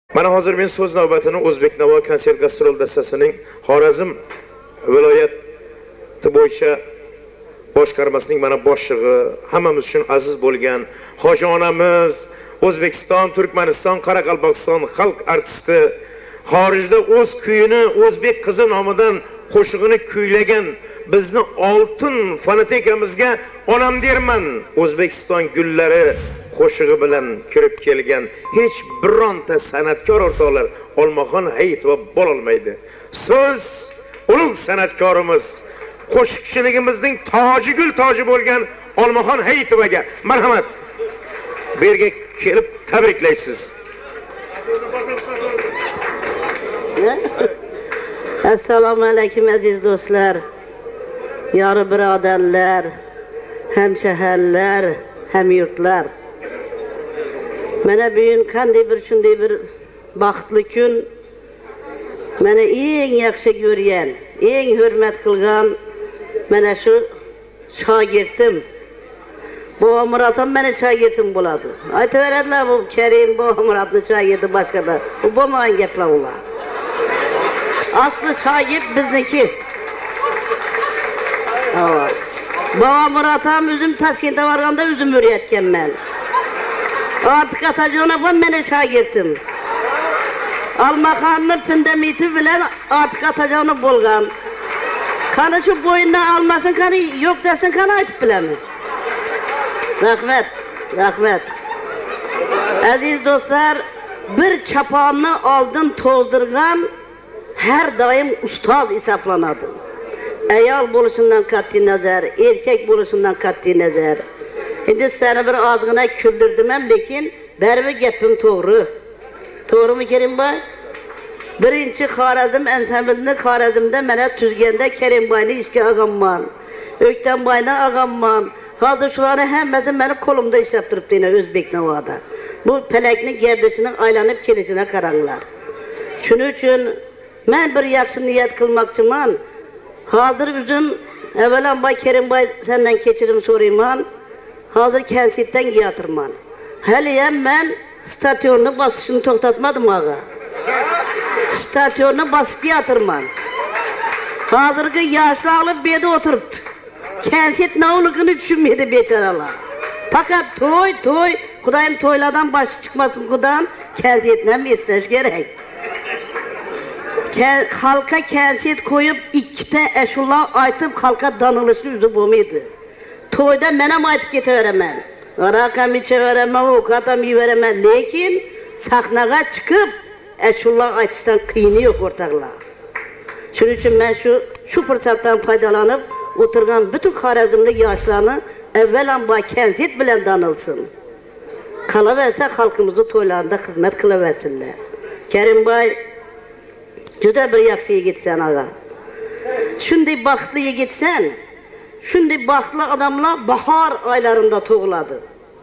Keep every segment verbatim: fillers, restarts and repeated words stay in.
Mana hozir men so'z navbatini O'zbek Navo konsert gastrol dastasining Xorazm viloyati bo'yicha boshqarmasining mana boshlig'i, hammamiz uchun aziz bo'lgan Hoji onamiz, O'zbekiston, Turkmaniston, Qoraqalpog'iston xalq artisti, xorijda o'z kuyini o'zbek qizi nomidan qo'shig'ini kuylagan bizni oltin fonotekamizga onam derman, O'zbekiston gullari qo'shig'i bilan kirib kelgan hech bironta san'atkor o'rtoqlar Olmaxon Hayitova bo'lolmaydi. So'z ulug' san'atkorimiz, qo'shiqchiligimizning toji gul toji bo'lgan Olmaxon Hayitovaga marhamat. Bu yerga kelib tabriklaysiz. Assalomu alaykum aziz do'stlar, yori birodarlar, hamshaharlar, hamyurtlar. Mana bugun qanday bir shunday bir baxtli kun, mana eng yaxshi ko'rgan, eng hurmat qilgan mana shu shogirdim. Bu Murat'am meni shogirdim bo'ladi. Aytaveradilar bu Karim bu Murat'ning shogirdi boshqada. Bu bo'lmagan gaplar ular. Asli shogird bizniki. Evet. Baba Murat'am özüm Toshkentga borganda özüm o'rgatganman. Artık Atajonov ham meni shogirdim. Almaxonning pindamiti bilan Artık Atajonov bo'lgan. Qani shu bo'yindan almasin, qani yo'q desin, qani aytib bilaman. Rahmat, rahmat. Aziz do'stlar, bir chaponni oldin to'ldirgan her daim ustoz hisoblanadi. Ayol bo'lishidan qat'iy nazar, erkak bo'lishidan qat'iy nazar. Endi seni bir ozgina kuldirdim ham, lekin baribir gapim to'g'ri. To'g'rimi Kerimboy? Birinchi Xorazm ansamblini Xorazmda mana tuzganda Kerimboyni ishga olganman. O'ktamboyni olganman. Hozir shularni hammasi meni qo'limda ishlab turibdi O'zbek Navoda. Bu palakning gardishining aylanib kelishine qaranglar. Shuning uchun men bir yaxshi niyat qilmoqchiman. Hozir o'zim avvalambay Kerimboy senden kechirim so'rayman. Hozir konsertdan yotirman. Hali ham men stadionni bosishni to'xtatmadim og'a. Stadionni bosib yotirman. Hozirgi yoshlar olib bu yerda o'tiribdi. Konsert navligini tushunmaydi bechoralar. Faqat to'y, to'y, Xudoyim to'ylardan bosh chiqmasin Xudoyim, konsertni ham eslash kerak. Halka konsert koyup ikkita ashula aytib halka danılışını yüzü bo'lmaydi. To'yda men ham aytib ketaverman. Raqam ichaverman, ovqatam yeyveraman, lekin sahnaga chiqib ashula aytishdan qiyini yo'q o'rtoqlar. Shuning uchun men shu shu fursatdan foydalanib o'tirgan bütün Xorazmlik yoshlarni avvalambay konsert bilan danilsin. Qolaversa xalqimizni to'ylarida xizmat qilaversinlar. Kerimboy juda bir yaxshi yigitsan ağa. Shunday baxtli yigitsan, shunday baxtli odamlar bahor oylarida tug'iladi.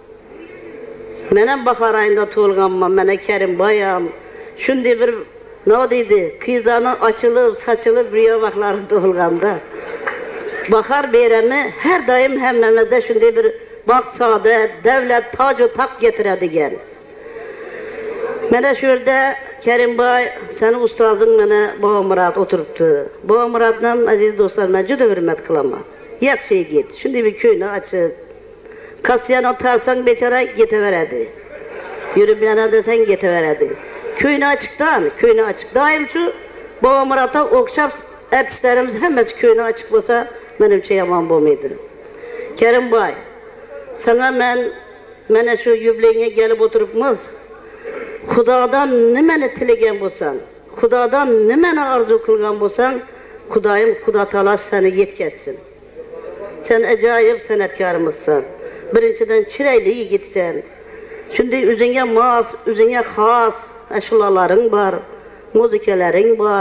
Men ham bahor oyida tug'ilganman, mana Kerimboy ham shunday bir nima deydi, qizlarni ochilib, sochilib riyo vaqtlari tug'ilganda. Bahor bayrami har doim hammamizda shunday bir baxt, saodat, davlat, toj va taq getiradigan. Mana shu yerda Kerimboy, seni ustozing mana Baba Murat o'tiribdi. Baba Muratdan aziz do'stlar, men juda hurmat qilaman. Yaxshi yigit, shunday bir kuyni ochib, qasyani tarsang bechora ketaveradi. Yurib yana desang ketaveradi. Kuyni ochiqdan, kuyni ochiq. Doim shu Baba Muratga o'xshab artistlarimiz hammasi kuyni ochiq bo'lsa, menimcha yomon bo'lmaydi. Kerimboy, sana men mana shu yubileyga kelib o'tiribmiz. Xudodan nimani tilagan bo'lsan, Xudodan nimani orzu qilgan bo'lsan, Xudoyim Xudo taolo seni yetkazsin. Sen ajoyib san'atkormizsan. Birinchidan chiroyli yigitsan. Shunday o'zingga mos, o'zingga xos ashulalaring bor, muzikalaring bor.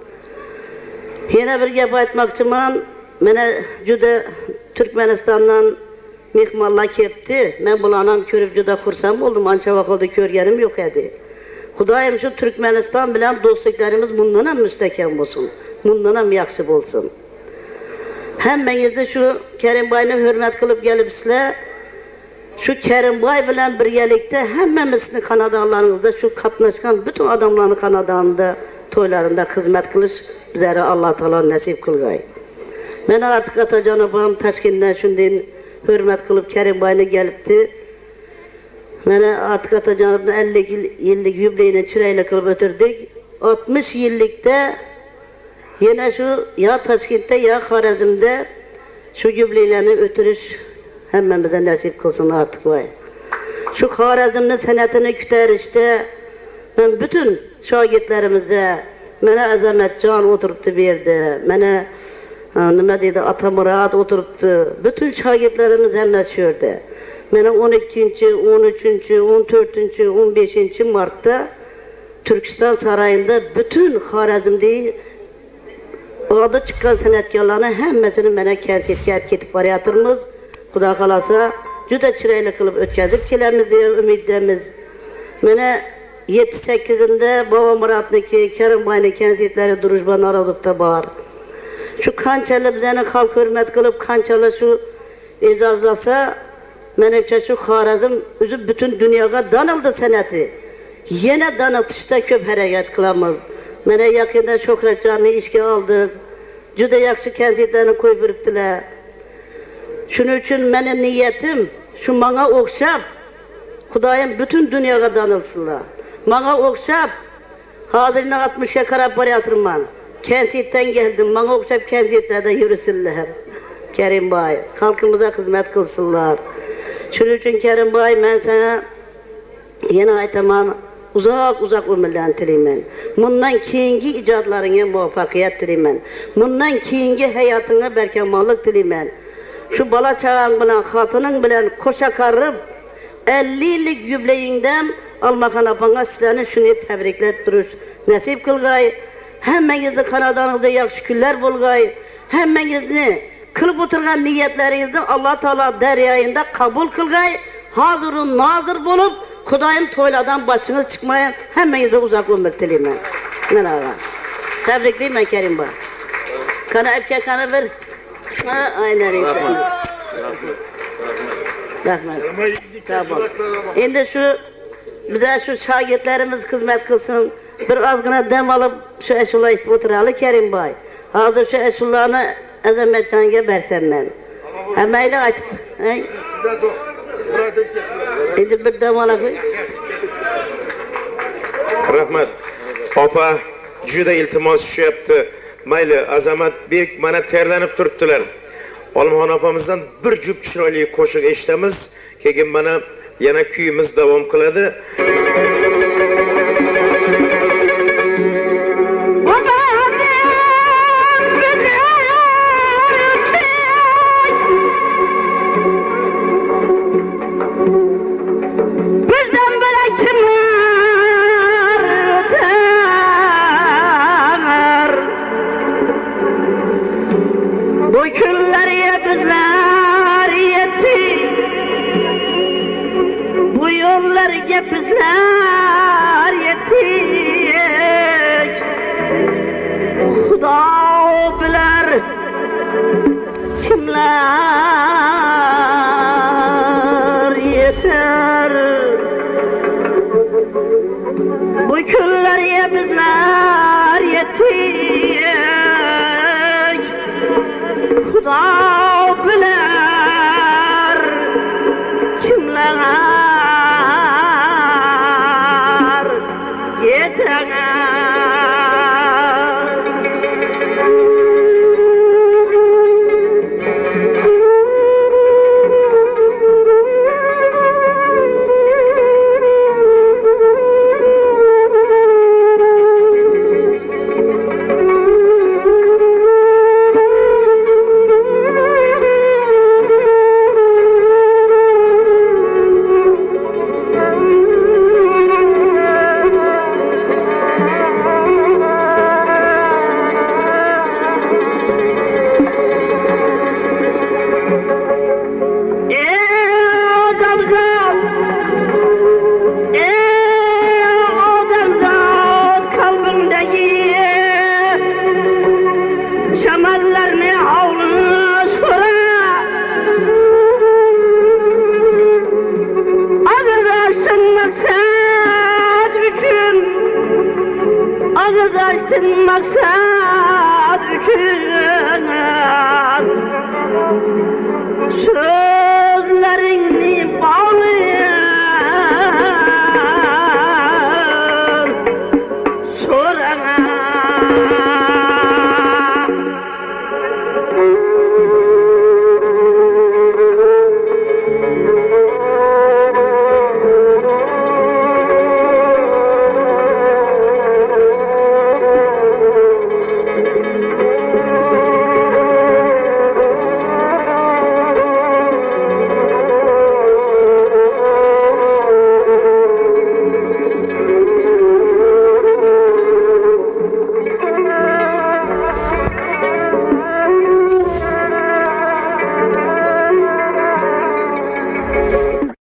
Yana bir gap aytmoqchiman. Mana juda Turkmanistondan mehmonlar kelibdi. Men bularni ko'rib juda xursand bo'ldim. Ancha vaqtda ko'rganim yo'q edi. Xudoyim shu Turkmaniston bilan do'stliklarimiz bundan ham mustahkam bo'lsin. Bundan ham yaxshi bo'lsin. Hammangizni shu Kerimboyni hurmat qilib kelibsizlar. şu Kerimboy bilen birgelikte hemmemizin xonadonlaringizda şu qatnaşkan bütün adamların xonadonida to'ylarında hizmet kılış bizlere Allah Taala nasip kılgay. Ben artık Atacan abam Toshkentdan shunday hürmet kılıp Kerimboyni gelipti. Mene artık Atacan abamın ellik yıllık yübleyini çırayla kılıp ötürdük. altmış yıllıkta yine şu ya Toshkentda ya Xorazmda şu yübleylerini ötürüş hemmemize nasip kılsın artık vay. Şu Xorazm'ın sanatını küter işte ben bütün şagirdlerimize mene Azametcan oturuptu bir yerde, mene nima deydi Atamurad oturuptu, bütün şagirdlerimiz hemmesi şurada. Mene on ikinci, on üçüncü, on dördüncü, on beşinci Mart'ta Türkistan Sarayı'nda bütün Xorazm'da adı çıkan sanatkarlarını hemmesini mene kensetke ketip barayatırmız. Xudo xolasa juda chiroyli qilib o'tkazib kelamiz deya umiddamiz. Mene yetti sakkizinde Bobomurodniki, Kerimboyni konsertlari Drujba Narodovda bor. Şu qanchalik bizani xalq hurmat qilib, qanchalik şu e'zozlasa, menimcha şu Xorazm o'zi butun dunyoga tanildi san'ati. Yana tanitishda ko'p harakat qilamiz. Mene yaqinda Shuhratjonni ishga oldik. Juda yaxshi konsertlarni qo'yib beribdilar. Şunun için benim niyetim şu bana okşap Xudoyim bütün dünyaya tanılsınlar. Bana okşap hazırına altmışa karab barayatırman. Kensetten geldim. Bana okşap kensetlerde yürüsünler. Kerimboy halkımıza hizmet kılsınlar. Şunun için Kerimboy ben sana yine aytamam uzak uzak ömürlerini tileymen. Bundan keyingi icadlarına muvaffakiyet tileymen. Bundan keyingi hayatına berkemallık tileymen. Şu bala çağın bilen, hatının bilen koşa karıp elli yıllık yübleyinden Almakan apana sizlerini şunu tebriklet duruş nasip kılgay. Hemmenizi kanadanızda yakşı küller bulgay. Hemmenizi kılıp oturgan niyetlerinizde Allah Teala deryayında kabul kılgay. Hazırın nazır bulup Xudoyim toylardan başınız çıkmayın. Hemmenizi uzak ömür dileyim ben. Tebrikliyim ben Kerimboy. Kana epke kana bir. Ha, aynen öyle. Rahmet. Tamam. Şimdi şu bize şu şagirdlerimiz hizmet kılsın. Bir azgına dem alıp şu eşullah işte oturalı Kerimboy. Hazır şu eşullahını Azametcan'a versem ben. Hemen de açıp. Şimdi bir dem alıp. Rahmet. Opa juda iltimos şu yaptı. Mayli Azamat Bek mana terlanib turibdilar. Olmaxon opamizdan bir jup chiroyli qo'shiq eshitamiz. Keyin mana yana kuyimiz davom qiladi. Bizler yettik Xudo bilir kimler yeter Bu kunlarga bizler yettik Xudo bilir kimler ağız açtın maksat üçün. Sözlerini bağlı